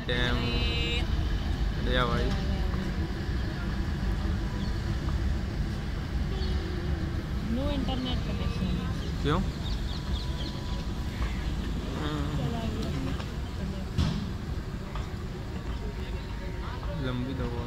Dam. या भाई no internet connection. क्यों? चला गया। लंबी तो